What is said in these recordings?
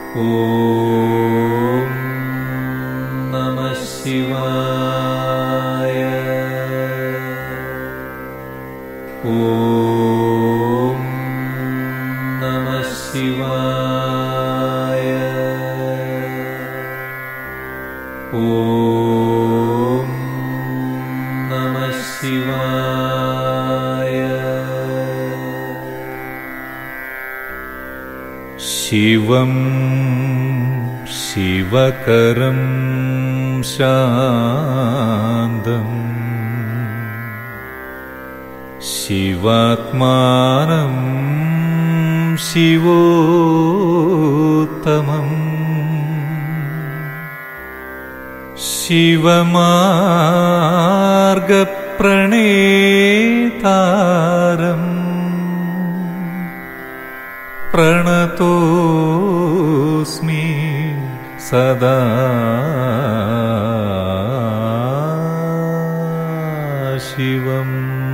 ഓം നമഃ ശിവായ. ഓം നമഃ ശിവായ. ഓം നമഃ ശിവായ. ശിവം ശിവകരം ശാന്തം ശിവാത്മാനം ശിവോത്തമം ശിവമാർഗപ്രണേതാരം പ്രണതോസ്മി സദാ ശിവം.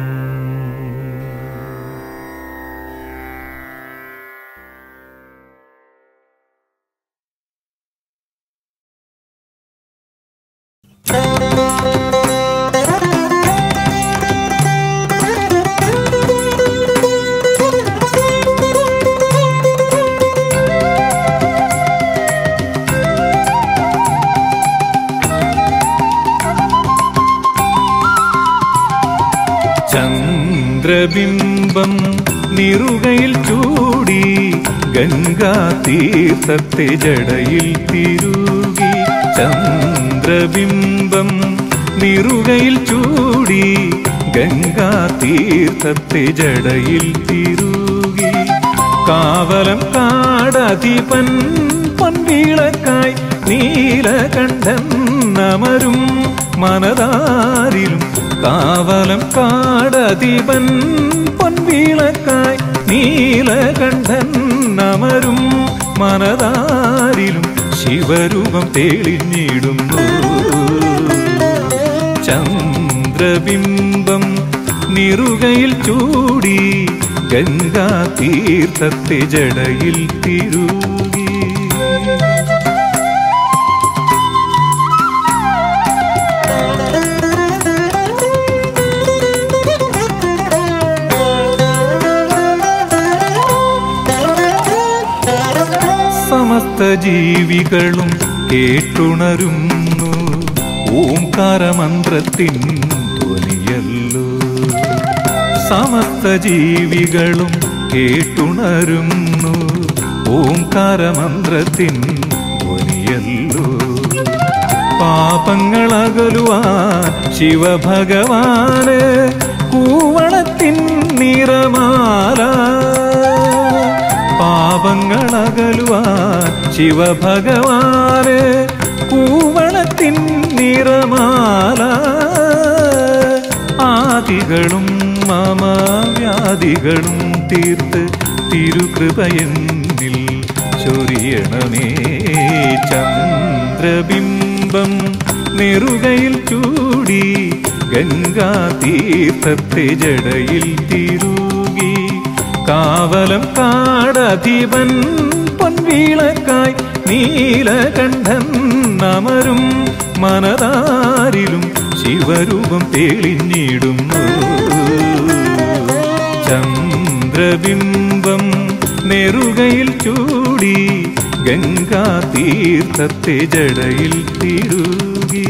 ചന്ദ്രബിംബം നിറുകയിൽ ചൂടി ഗംഗാതീർത്ഥത്തെ ജടയിൽ തിരുകി. ചന്ദ്രബിംബം നിറുകയിൽ ചൂടി ഗംഗാതീർത്ഥത്തെ ജടയിൽ തിരുകി. കാവലം കാടധിപൻ പൊൻവിളക്കായി നീലകണ്ഠൻ അമരും മനതാരിലും. കാവലം കാടധിപൻ പൊൻവിളക്കായി നീലകണ്ഠൻ അമരും മനതാരിലും ശിവരൂപം തെളിഞ്ഞിടുന്നു. ചന്ദ്രബിംബം നിറുകയിൽ ചൂടി ഗംഗാതീർത്ഥത്തെ ജടയിൽ തിരുകി. സമസ്ത ജീവികളും കേട്ടുണരുന്നു ഓംകാരമന്ത്രത്തിൻ ധ്വനിയല്ലോ. സമസ്ത ജീവികളും കേട്ടുണരുന്നു ഓംകാരമന്ത്രത്തിൻ ധ്വനിയല്ലോ. പാപങ്ങളകലുവാൻ ശിവഭഗവാന് കൂവളത്തിൻ നിറമാല. പാപങ്ങളകലുവാൻ ശിവഭഗവാന് കൂവളത്തിൻ നിറമാല. ആദികളും മമവ്യാധികളും തീർത്ത് തിരുകൃപയെന്നിൽ ചൊരിയണമേ. ചന്ദ്രബിംബം നെറുകയിൽ ചൂടി ഗംഗാതീർത്ഥത്തെ ജടയിൽ തിരുകി. കാവലം കാടധിപൻ പൊൻവിളക്കായി നീലകണ്ഠൻ അമരും മനതാരിലും ശിവരൂപം തെളിഞ്ഞിടുന്നു. ചന്ദ്രബിംബം നെറുകയിൽ ചൂടി ഗംഗാതീർത്ഥത്തെ ജടയിൽ തിരുകി.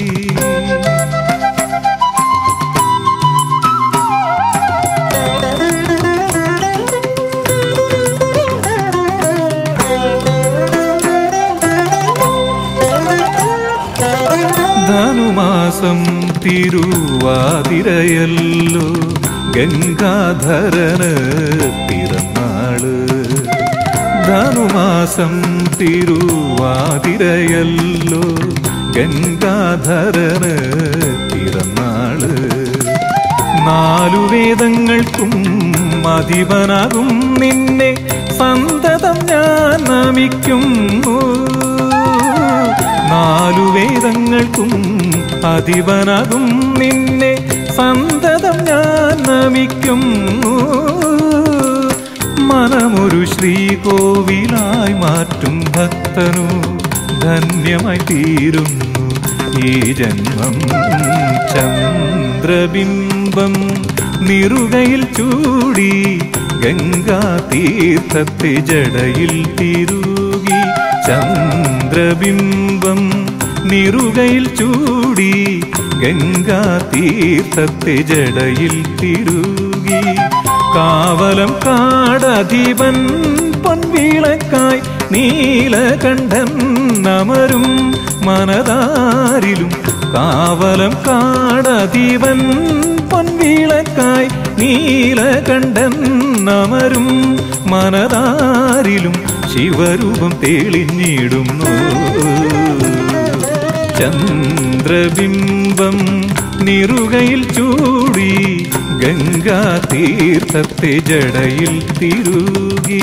ധനുമാസം തിരുവാതിരയല്ലോ ഗംഗാധരന് പിറന്നാള്. ധനുമാസം തിരുവാതിരയല്ലോ ഗംഗാധരന് പിറന്നാള്. നാലു വേദങ്ങൾക്കും അധിപനാകും നിന്നെ സന്തതം ഞാൻ നമിക്കുന്നു. നാലു വേദങ്ങൾക്കും അധിപനാകും നിന്നെ സന്തതം ഞാൻ നമിക്കുന്നു. മനമൊരു ശ്രീകോവിലായി മാറ്റും ഭക്തി തനു ധന്യമായി തീരുന്നു ഈ ജന്മം. ചന്ദ്രബിംബം നിറുകയിൽ ചൂടി ഗംഗാതീർത്ഥത്തെ ജടയിൽ തിരുകി. ചന്ദ്രബിംബം നിറുകയിൽ ചൂടി ഗംഗാതീർത്ഥത്തെ ജടയിൽ തിരുകി. കാവലം കാടധിപൻ പൊൻവിളക്കായി നീലകണ്ഠൻ അമരും മനതാരിലും. കാവലം കാടധിപൻ പൊൻവിളക്കായി നീലകണ്ഠൻ അമരും മനതാരിലും. ശിവരൂപം തെളിഞ്ഞിടുന്നു. ചന്ദ്രബിംബം നിറുകയിൽ ചൂടി ഗംഗാതീർത്ഥത്തെ ജടയിൽ തിരുകി.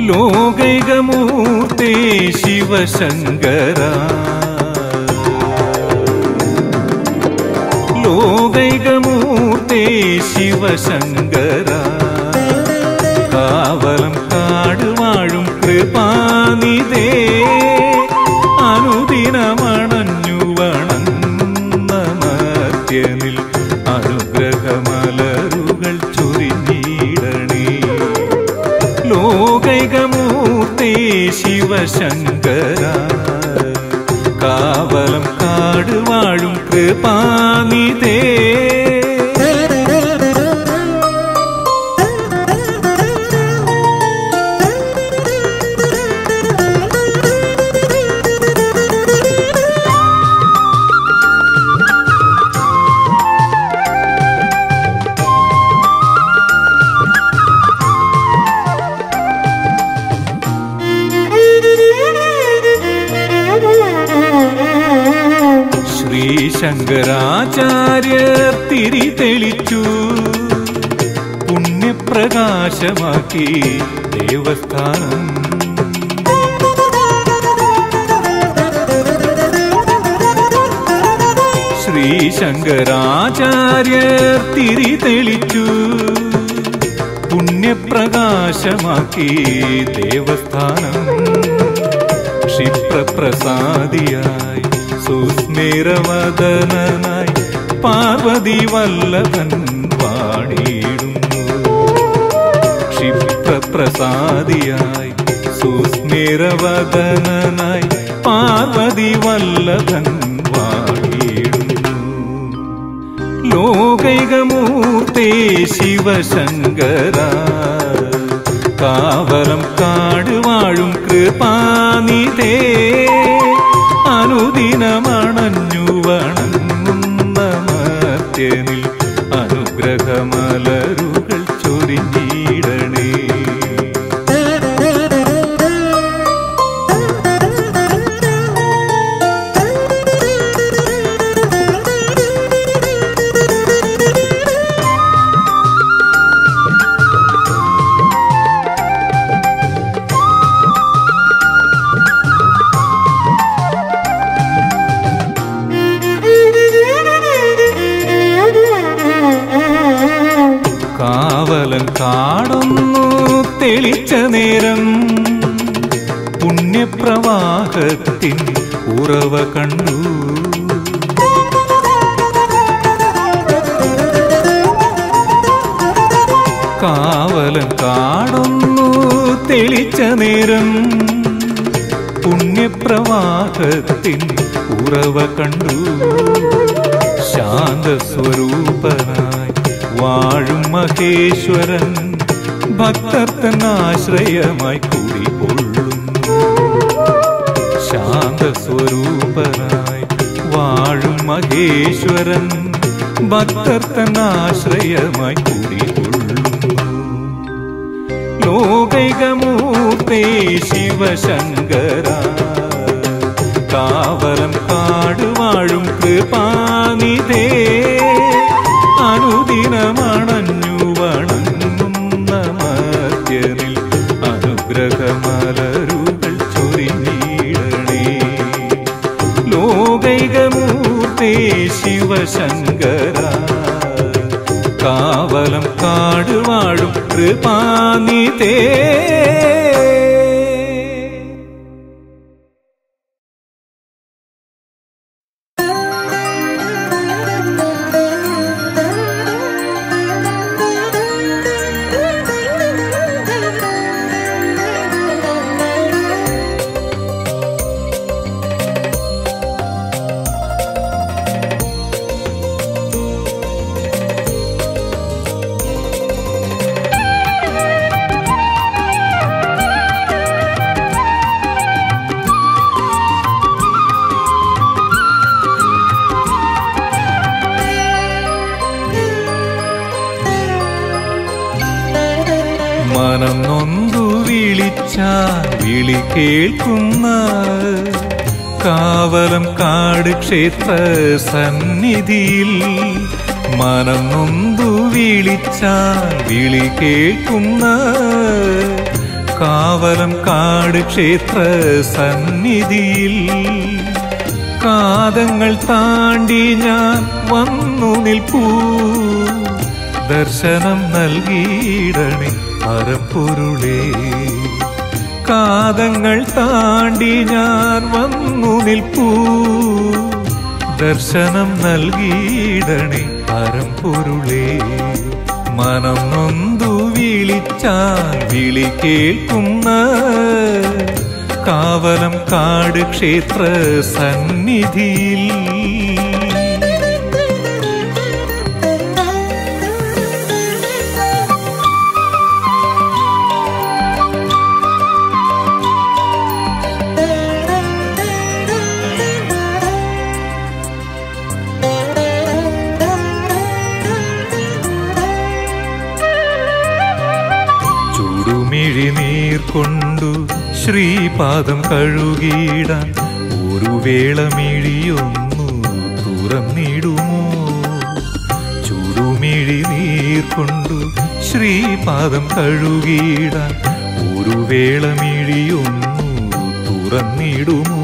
ലോകൈകമൂർത്തേ ശിവശങ്കര ലോകൈകമൂർത്തേ ശിവശങ്കര കാവലം കാടുവാഴും കൃപാനിധേ അനുദിനമണഞ്ഞു വണങ്ങുന്ന മർത്യനിൽ അനുഗ്രഹമലരുകൾ ചൊരിഞ്ഞിടണേ ലോകൈകമൂർത്തേ ശിവശങ്കര കാവലം കാടുവാഴും കൃപാനിധേ ശങ്കരാചാര്യർ തിരി തെളിച്ചു പുണ്യപ്രകാശമാക്കി ദേവസ്ഥാനം ശ്രീ ശങ്കരാചാര്യർ തിരി തെളിച്ചു പുണ്യപ്രകാശമാക്കി ദേവസ്ഥാനം ക്ഷിപ്രപ്രസാദിയായി സുസ്മേരവദനായി പാർവതി വല്ലഭൻ വാണിടുന്നു ക്ഷിപ്രപ്രസാദിയായി സുസ്മേരവദനായി പാർവതി വല്ലഭൻ വാണിടുന്നു ലോകൈകമൂർത്തേ ശിവശങ്കര കാവലം കാടുവാഴും കൃപാനിധേ അനുദിനമണഞ്ഞു വണങ്ങുന്ന മർത്യനിൽ അനുഗ്രഹമലരുകൾ ചൊരിഞ്ഞിടണേ കാവലം കാടൊന്നു തെളിച്ച നേരം പുണ്യപ്രവാഹത്തിൻ ഉറവ കണ്ടു കാവലം കാടൊന്നു തെളിച്ച നേരം പുണ്യപ്രവാഹത്തിൻ ഉറവ കണ്ടു ശാന്തസ്വരൂപനായി വാഴും മഹേശ്വരൻ ഭക്തർത്തനാശ്രയമായി കൂടിക്കൊള്ളുന്നു ശാന്തസ്വരൂപനായി വാഴും മഹേശ്വരൻ ഭക്തർത്തനാശ്രയമായി കൂടിക്കൊള്ളുന്നു ലോകൈകമൂർത്തേ ശിവശങ്കര കാവലം കാടുവാഴും കൃപാനിധേ അനുദിനമണഞ്ഞു വണങ്ങുന്ന മർത്യനിൽ അനുഗ്രഹമലരുകൾ ചൊരിഞ്ഞിടണേ ലോകൈകമൂർത്തേ ശിവശങ്കര കാവലം കാടുവാഴും കൃപാനിധേ മനം നൊന്തു വിളിച്ചാൽ വിളി കേൾക്കുന്ന കാവലം കാട് ക്ഷേത്ര സന്നിധിയിൽ മനം നൊന്തു വിളിച്ചാൽ വിളി കേൾക്കുന്ന കാവലം കാട് ക്ഷേത്ര സന്നിധിയിൽ കാതങ്ങൾ താണ്ടി ഞാൻ വന്നു നിൽപ്പൂ. ദർശനം നൽകിയിടണേ പരമ്പൊരുളേ. കാതങ്ങൾ താണ്ടി ഞാൻ വന്നു നിൽപ്പൂ. ദർശനം നൽകിയിടണേ പരമ്പൊരുളേ. മനം നൊന്തു വിളിച്ചാൽ വിളി കേൾക്കുന്ന കാവലം കാട് ക്ഷേത്ര സന്നിധിയിൽ നീർ കൊണ്ടു ശ്രീപാദം കഴുകിയിടാൻ ഒരു വേള മിഴിയൊന്നു തുറന്നിടുമോ? ചുടുമിഴി നീർ കൊണ്ടു ശ്രീപാദം കഴുകിയിടാൻ ഒരു വേള മിഴിയൊന്നു തുറന്നിടുമോ?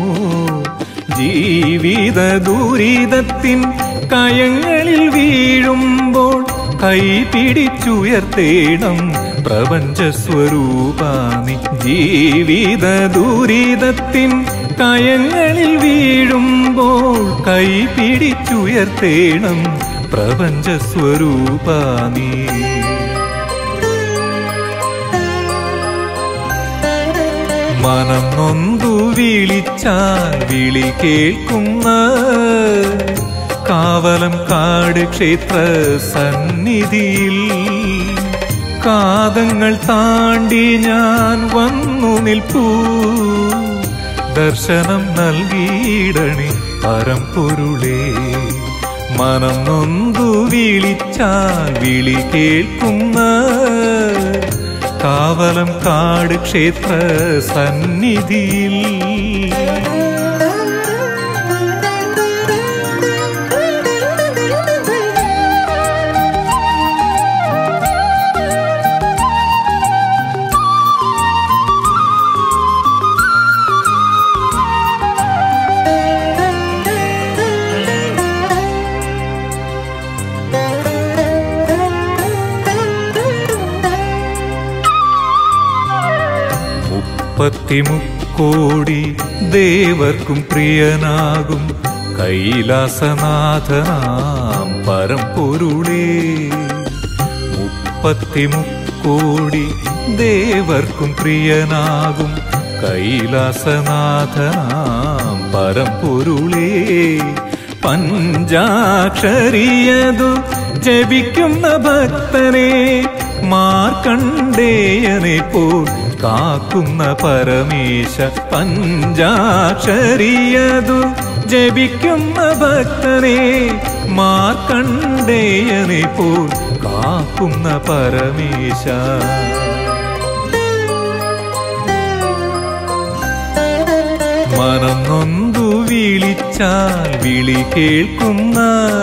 ജീവിത ദുരിതത്തിൻ കയങ്ങളിൽ വീഴുമ്പോൾ കൈ പിടിച്ചുയർത്തേണം പ്രപഞ്ച സ്വരൂപാനി. ജീവിത ദുരിതത്തിൻ കയങ്ങളിൽ വീഴുമ്പോൾ കൈ പിടിച്ചുയർത്തേണം പ്രപഞ്ച സ്വരൂപാനി. മനം നൊന്തു വിളിച്ചാൽ വിളി കേൾക്കുന്ന കാവലം കാട് ക്ഷേത്ര സന്നിധിയിൽ കാതങ്ങൾ താണ്ടി ഞാൻ വന്നു നിൽപ്പൂ. ദർശനം നൽകിയിടണേ പരമ്പൊരുളേ. മനം നൊന്തു വിളിച്ചാൽ വിളി കേൾക്കുന്ന കാവലം കാട് ക്ഷേത്ര സന്നിധിയിൽ മുപ്പത്തിമുക്കോടി ദേവർക്കും പ്രിയനാകും കൈലാസനാഥനാം പരമ്പൊരുളേ. മുപ്പത്തിമുക്കോടി ദേവർക്കും പ്രിയനാകും കൈലാസനാഥനാം പരമ്പൊരുളേ. പഞ്ചാക്ഷരിയതു ജപിക്കുന്ന ഭക്തനെ മാർക്കണ്ഡേയനെ പോൽ കാക്കുന്ന പരമേശ. പഞ്ചാക്ഷരിയതു ജപിക്കുന്ന ഭക്തനെ മാർക്കണ്ഡേയനെ പോൽ കാക്കുന്ന പരമേശ. മനം നൊന്തു വിളിച്ചാൽ വിളി കേൾക്കുന്ന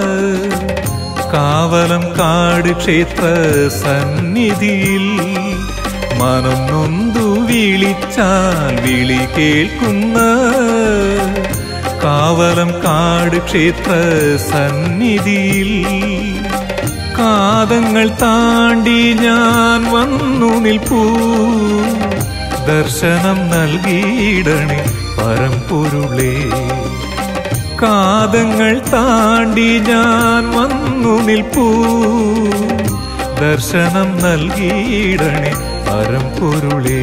കാവലം കാട് ക്ഷേത്ര സന്നിധിയിൽ മനം നൊന്തു വിളിച്ചാൽ വിളി കേൾക്കുന്ന കാവലം കാട് ക്ഷേത്ര സന്നിധിയിൽ കാതങ്ങൾ താണ്ടി ഞാൻ വന്നു നിൽപ്പൂ. ദർശനം നൽകിയിടണേ പരമ്പൊരുളേ. കാതങ്ങൾ താണ്ടി ഞാൻ വന്നു നിൽപ്പൂ. ദർശനം നൽകിയിടണേ പരമ്പൊരുളേ.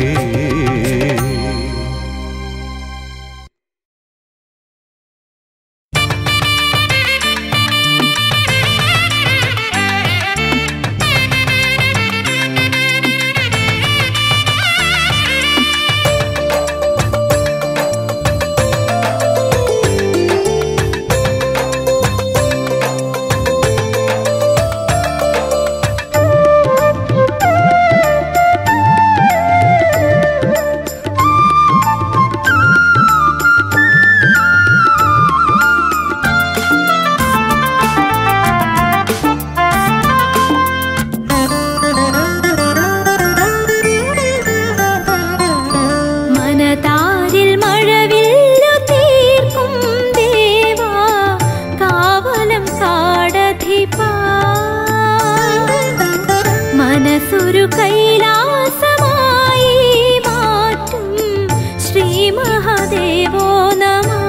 മനസ്സൊരു കൈലാസമായി മാറ്റും ശ്രീ മഹാദേവോ നമഃ.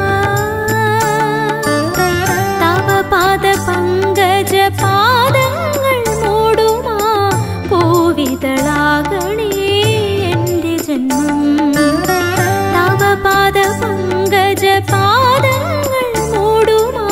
തവ പാദ പങ്കജ പാദങ്ങൾ മൂടുമാ പൂവിതളാകണേ എൻ്റെ ജന്മം. തവ പാദ പങ്കജ പാദങ്ങൾ മൂടുമാ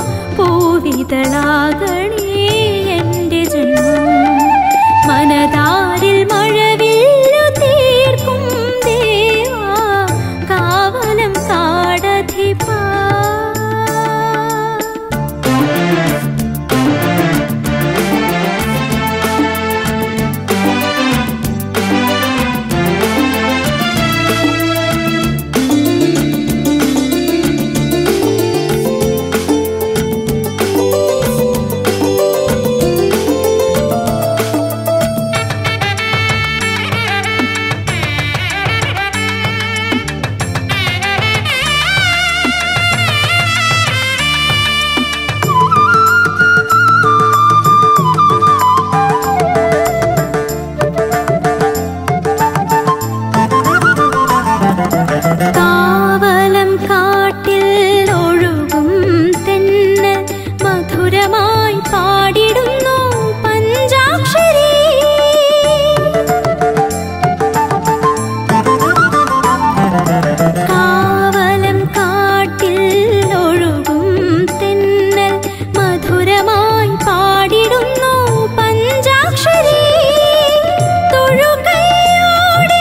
പൂവിതളാകണേ എൻ്റെ ജന്മം. മനതാരിൽ മഴവില്ലു തീർക്കും ദേവാ കാവലം കാടധിപാ. കാവലം കാട്ടിൽ ഒഴുകും തെന്നൽ മധുരമായി പാടിടുന്നു പഞ്ചാക്ഷരി. കാവലം കാട്ടിൽ ഒഴുകും തെന്നൽ മധുരമായി പാടിടുന്നു പഞ്ചാക്ഷരി. തൊഴുകൈയോടെ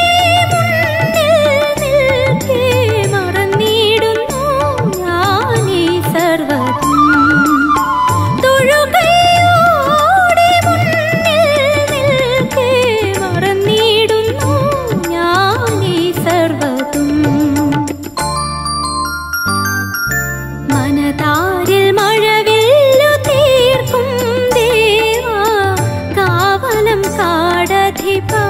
മറന്നിടുന്നു ഞാനീ സർവ്വതും. തൊഴുകൈയോടെ നിൽക്കെ മറന്നിടുന്നു ഞാനീ സർവ്വതും. മനതാരിൽ മഴവില്ലു തീർക്കും ദേവാ കാവലം കാടധിപാ.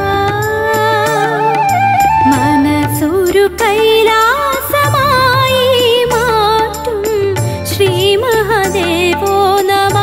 മനസ്സൊരു കൈലാസമായി മാറ്റും ശ്രീ മഹാദേവോ നമഃ.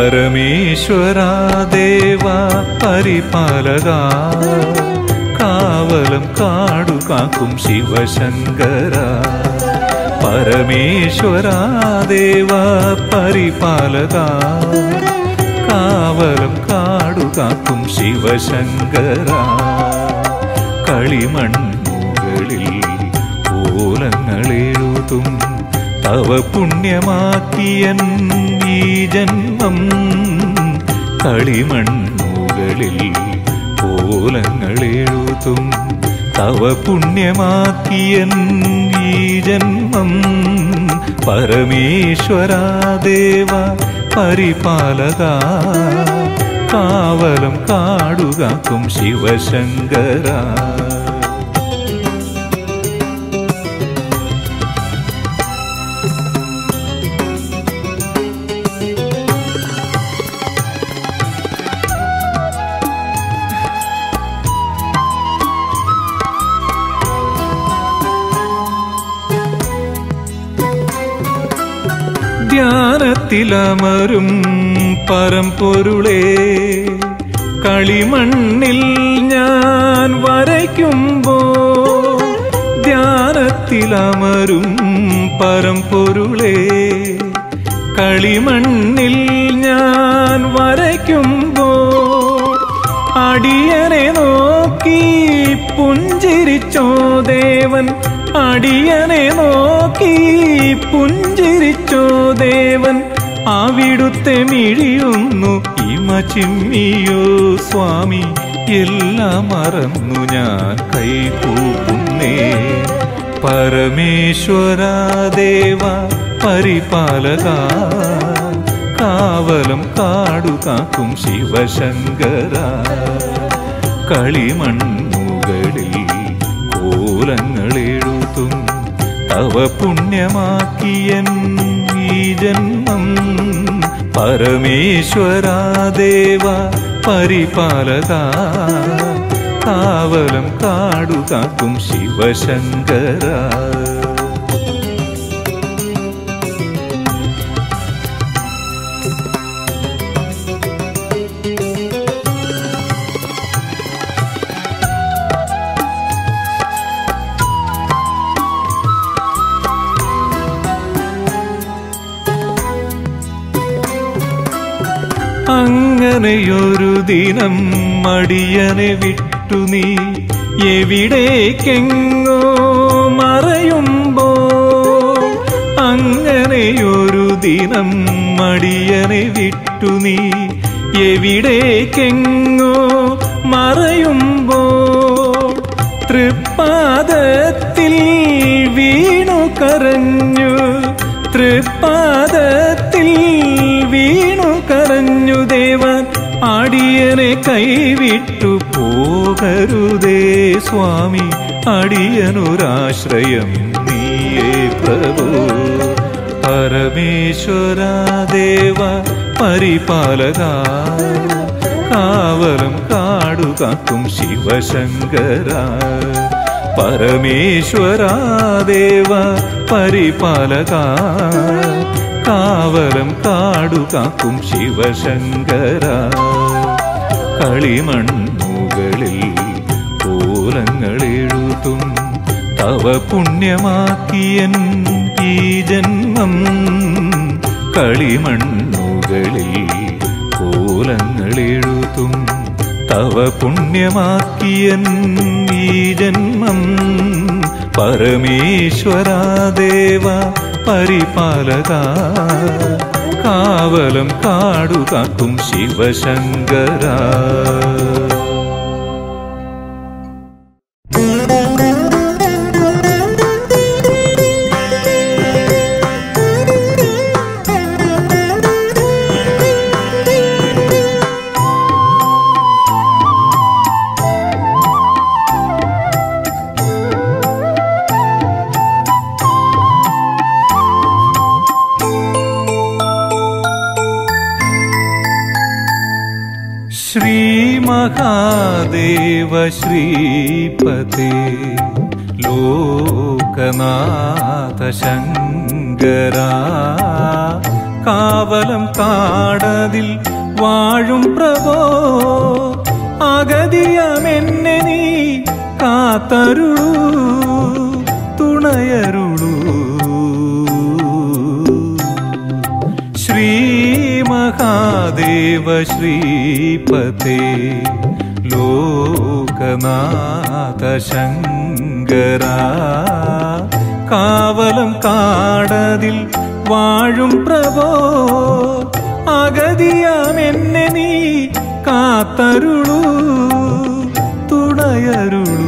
പരമേശ്വരാ ദേവാ പരിപാലകാ കാവലം കാടുകാക്കും ശിവശങ്കരാ പരമേശ്വരാ ദേവാ പരിപാലകാ കാവലം കാടുകാക്കും ശിവശങ്കരാ കളിമണ്ണുകളിൽ ഓലങ്ങളെഴുതും തവ പുണ്യമാക്കിയൻ ഈ ജന്മം കളിമണ്ണുകളിൽ ഓലങ്ങളെഴുതും തവ പുണ്യമാക്കിയൻ ഈ ജന്മം പരമേശ്വരാ ദേവാ പരിപാലകാ കാവലം കാടുകാക്കും ശിവശങ്കരാ ധ്യാനത്തിലമരും പരമ്പൊരുളേ കളിമണ്ണിൽ ഞാൻ വരയ്ക്കുമ്പോൾ ധ്യാനത്തിലമരും പരമ്പൊരുളേ കളിമണ്ണിൽ ഞാൻ വരയ്ക്കുമ്പോൾ അടിയനെ നോക്കി പുഞ്ചിരിച്ചോ ദേവൻ അടിയനെ നോക്കി പുഞ്ചിരിച്ചോ ദേവൻ അവിടുത്തെ മിഴിയൊന്നു ഇമ ചിമ്മിയോ സ്വാമി എല്ലാം മറന്നു ഞാൻ കൈകൂപ്പുന്നേ പരമേശ്വരാ ദേവാ പരിപാലകാ കാവലം കാടുകാക്കും ശിവശങ്കരാ കളിമണ്ണുകളിൽ കോലങ്ങളെഴുതും തവ പുണ്യമാക്കിയൻ ഈ ജന്മം പരമേശ്വരാ ദേവാ പരിപാലകാ കാവലം കാടുകാക്കും ശിവശങ്കരാ അങ്ങനെയൊരു ദിനം മടിയനെ വിട്ടു നീ എവിടേക്കെങ്ങോ മറയുമ്പോ അങ്ങനെയൊരു ദിനം മടിയനെ വിട്ടു നീ എവിടേക്കെങ്ങോ മറയുമ്പോ തൃപ്പാദത്തിൽ വീണു കരഞ്ഞു തൃപ്പാദത്തിൽ വീണു കരഞ്ഞു ദേവൻ അടിയനെ കൈവിട്ടു പോകരുതേ സ്വാമി അടിയനൊരാശ്രയം നീയേ പ്രഭു പരമേശ്വരാ ദേവാ പരിപാലകാ കാവലം കാടുകാക്കും ശിവശങ്കരാ പരമേശ്വരാ ദേവാ പരിപാലകാ കാവലം കാടുകാക്കും ശിവശങ്കരാ കളിമണ്ണുകളിൽ കോലങ്ങളെഴുതും തവ പുണ്യമാക്കിയൻ ഈ ജന്മം കളിമണ്ണുകളിൽ കോലങ്ങളെഴുതും തവ പുണ്യമാക്കിയൻ ഈ ജന്മം പരമേശ്വരാ ദേവാ പരിപാലകാ കാവലം കാടുകാക്കും ശിവശങ്കരാ महादेव श्रीपते लोकनाथ शंकरा കാവലം കാടതിൽ വാഴും പ്രഭോ അഗതിയമെന്നെ നീ കാത്തരുളൂ തുണയരുളൂ ശ്രീ മഹാദേവ ശ്രീപതേ ലോകനാഥ ശങ്കരാ കാവലം കാടതിൽ വാഴും പ്രഭോ അഗതിയാമെന്നെ നീ കാത്തരുളൂ തുണയരുളൂ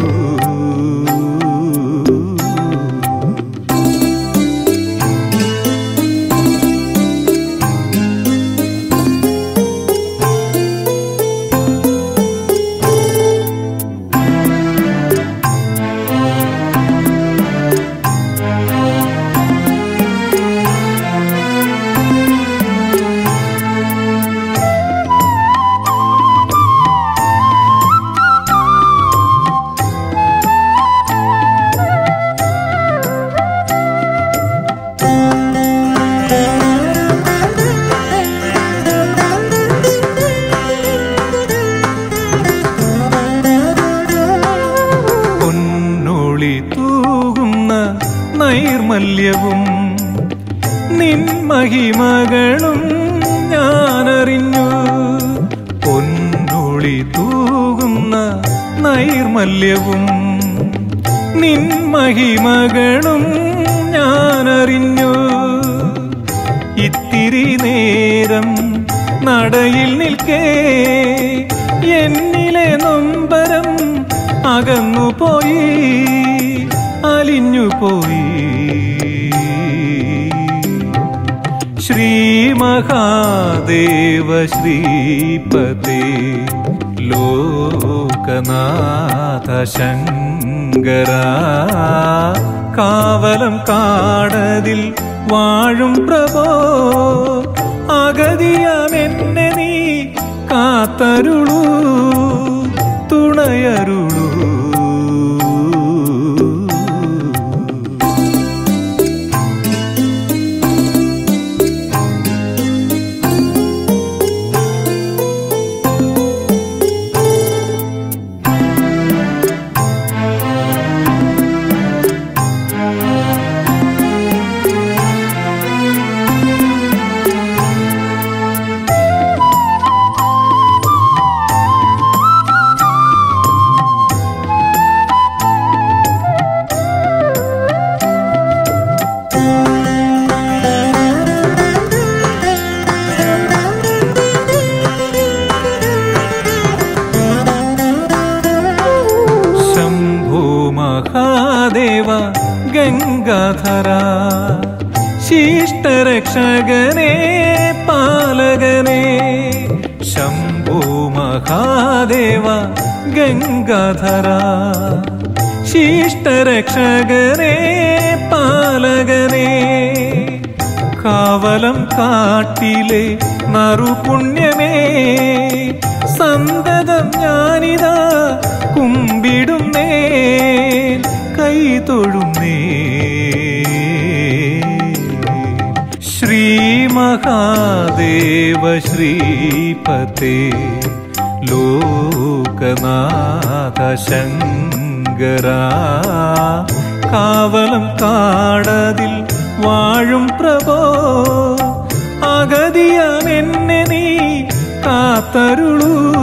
നൈർമല്യവും നിൻ മഹിമകളും ഞാനറിഞ്ഞു പൊന്നൊളി തൂകുന്ന നൈർമല്യവും നിൻ മഹിമകളും ഞാനറിഞ്ഞു ഇത്തിരി നേരം നടയിൽ നിൽക്കേ എന്നിലെ നൊമ്പരം അകന്നുപോയി അലിഞ്ഞുപോയി ശ്രീ മഹാദേവ ശ്രീപതേ ലോകനാഥ ശങ്കരാ കാവലം കാടതിൽ വാഴും പ്രഭോ അഗതിയാമെന്നെ നീ കാത്തരുളൂ തുണയരുളൂ മഹാദേവ ഗംഗാധരാ ശിഷ്ടരക്ഷകനേ പാലകനേ ശംഭോ മഹാദേവ ഗംഗാധരാ ശിഷ്ടരക്ഷകനേ പാലകനേ കാവലം കാട്ടിലെ നറുപുണ്യമേ സന്തതം ഞാനിതാ കുമ്പിടുന്നേ കൈതൊഴുന്നേ ശ്രീ മഹാദേവ ശ്രീപതേ ലോകനാഥ ശങ്കരാ കാവലം കാടതിൽ വാഴും പ്രഭോ അഗതിയാമെന്നെ നീ കാത്തരുളൂ